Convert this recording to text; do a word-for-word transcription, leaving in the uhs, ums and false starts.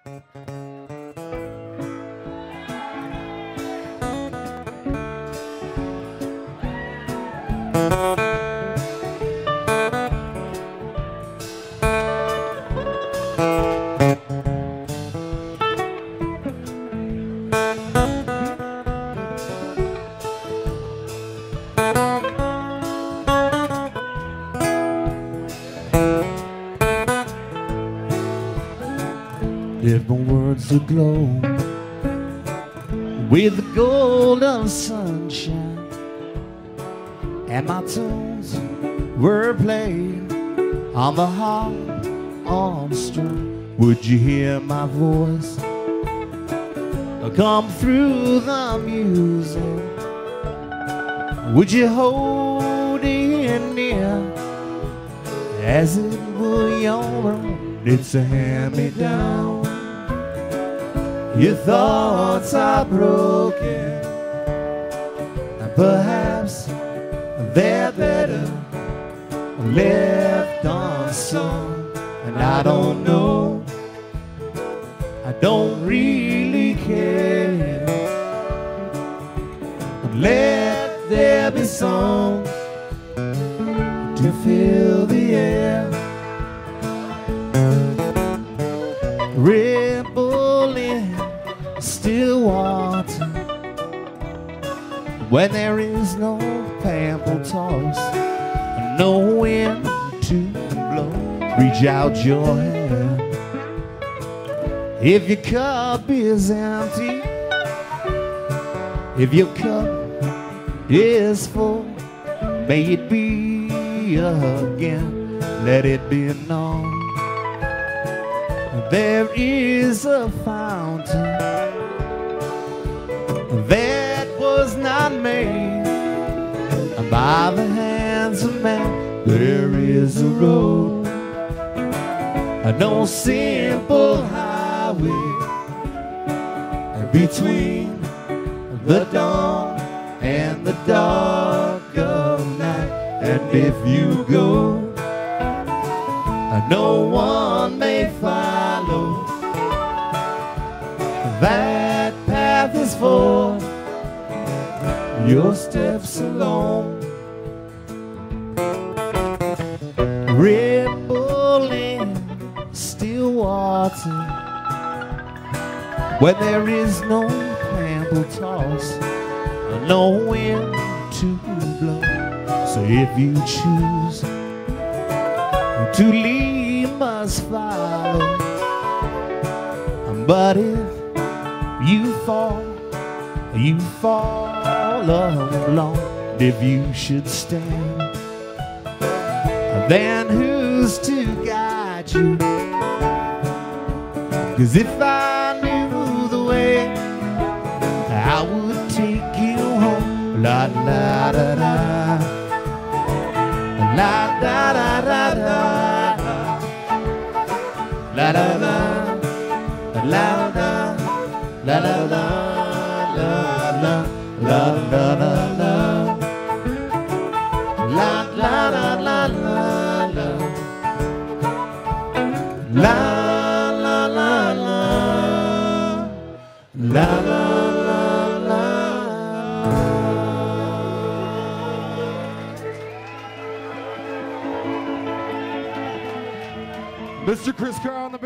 If my words would glow with the golden sunshine and my tunes were played on the harp on the string, would you hear my voice come through the music? Would you hold it near as it were your own? It's a hand-me-down. Your thoughts are broken, and perhaps they're better left unsung. And I don't know, I don't really care. Let there be songs to fill the air. Ripple in still water when there is no pample toss, no wind to blow. Reach out your hand if your cup is empty. If your cup is full, may it be again. Let it be known there is a fountain that was not made by the hands of man. There is a road, no simple highway between the dawn and the dark of night. And if you go, no one may follow. That path is for your steps alone. Ripple in still water when there is no pample toss, no wind to blow. So if you choose to leave, must follow. But if you fall, you fall alone. If you should stand, then who's to guide you? 'Cause if I knew the way, I would take you home. La la da da, la da da da da, la da da, la da, la da da, la la la la la la, la la la la la la, la la la la, la la. Mister Chris Carr on the